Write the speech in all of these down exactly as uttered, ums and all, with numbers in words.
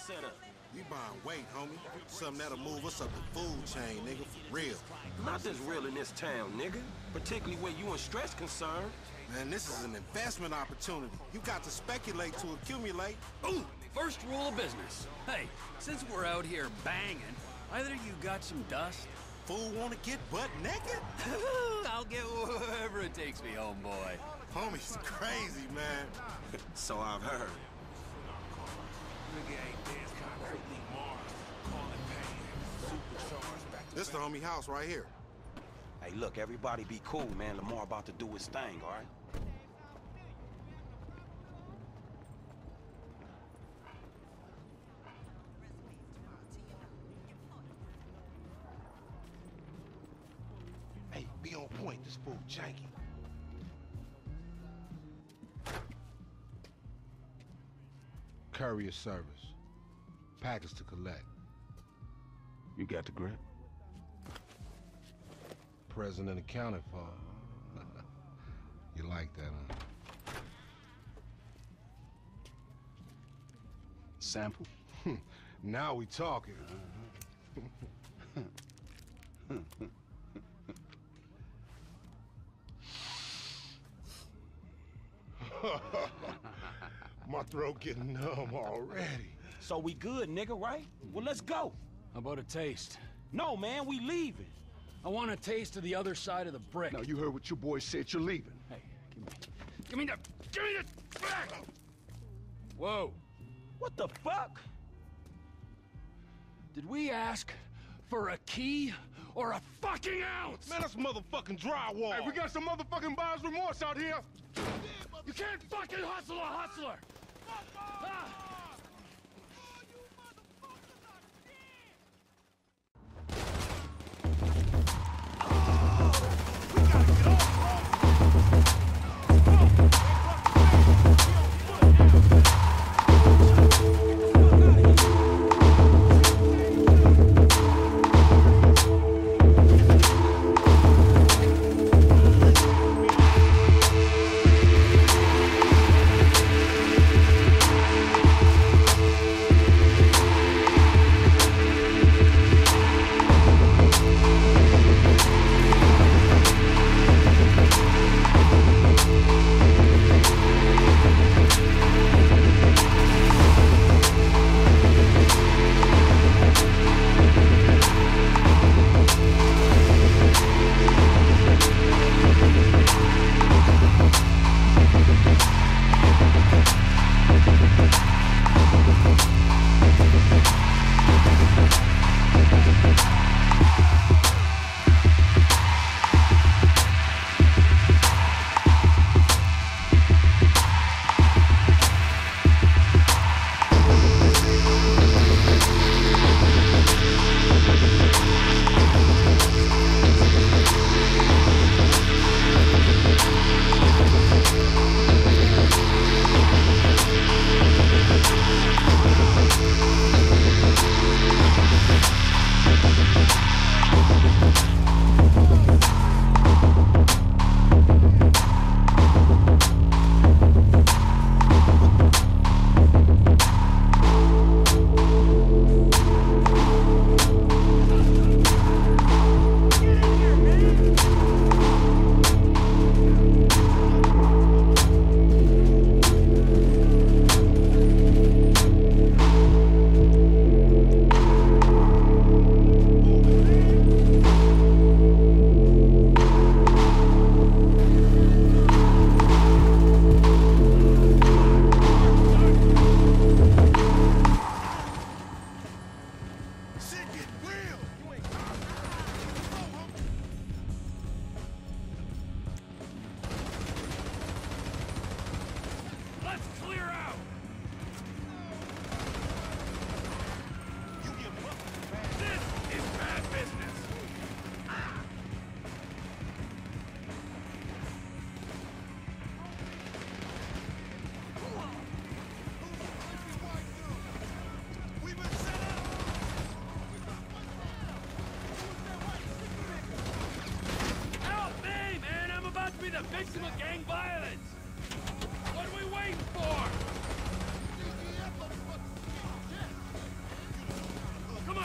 set up? We buying weight, homie. Something that'll move us up the food chain, nigga, for real. Nothing's real in this town, nigga. Particularly where you and Stretch concerned. Man, this is an investment opportunity. You got to speculate to accumulate. Ooh, first rule of business. Hey, since we're out here banging, either you got some dust? Fool wanna get butt naked? I'll get wherever it takes me, homeboy. Homie's crazy, man. So I've heard. This the homie house right here. Hey, look, everybody be cool, man. Lamar about to do his thing, all right? Hey, be on point. This fool janky. Courier service. Package to collect. You got the grip? Present and accounted for. You like that, huh? Sample? Now we talking. My throat getting numb already. So we good, nigga, right? Well, let's go. How about a taste? No, man, we leaving. I want a taste of the other side of the brick. Now, you heard what your boy said. You're leaving. Hey, give me... Give me the... Give me the... Back! Whoa. What the fuck? Did we ask for a key or a fucking ounce? Man, that's motherfucking drywall. Hey, we got some motherfucking buyer's remorse out here. You can't fucking hustle a hustler! Ah. The victim of gang violence! What are we waiting for?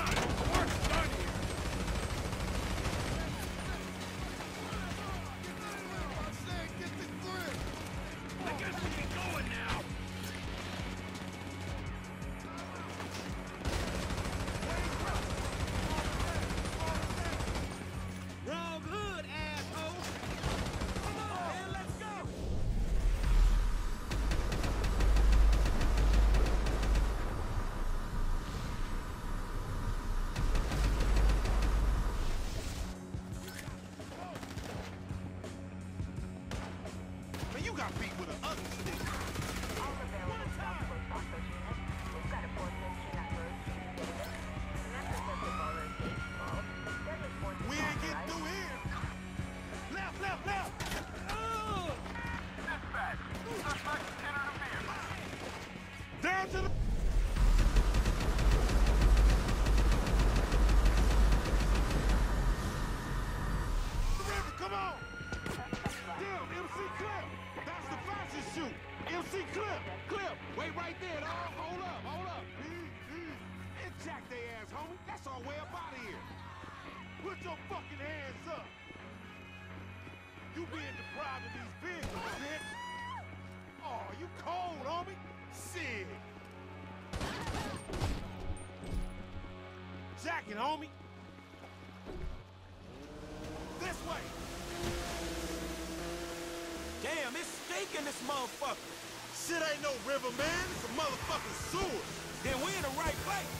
Man, you got beat with an ugly stick. We ain't getting through here. Left, left, left. Oh. Dispatch. Suspect entered the vehicle. Down to the... The river, come on. Damn, M C Clip. That's the fastest shoot. M C Clip. Clip. Wait right there, dog. Hold up, hold up. And jack they ass, homie. That's our way up out of here. Put your fucking hands up. You being deprived of these vehicles, bitch. Oh, you cold, homie. Sick. Jacking, homie. This way. Damn, it's stinking this motherfucker. Shit ain't no river, man. It's a motherfucking sewer. Then we in the right place.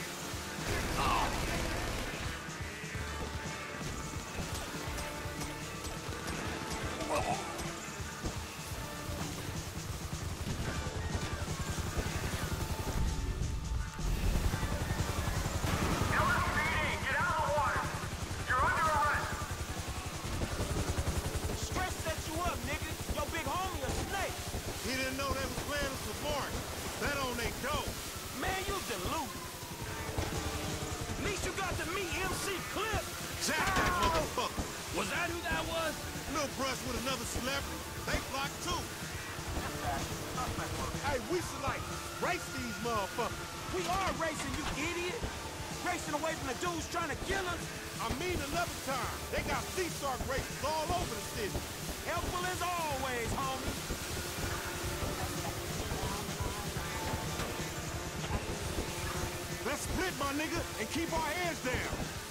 Stress set you up, nigga. Your big homie a snake. He didn't know they was playing us for Mark. That on they dope. Man, you deluded. At least you got to meet M C Clip. Jack that motherfucker. Was that who that was? No brush with another celebrity. They block too. Hey, we should like race these motherfuckers. We are racing, you idiot. Racing away from the dudes trying to kill us. I mean another time. They got Sea Shark races all over the city. Helpful as always, homie. Let's split, my nigga, and keep our heads down.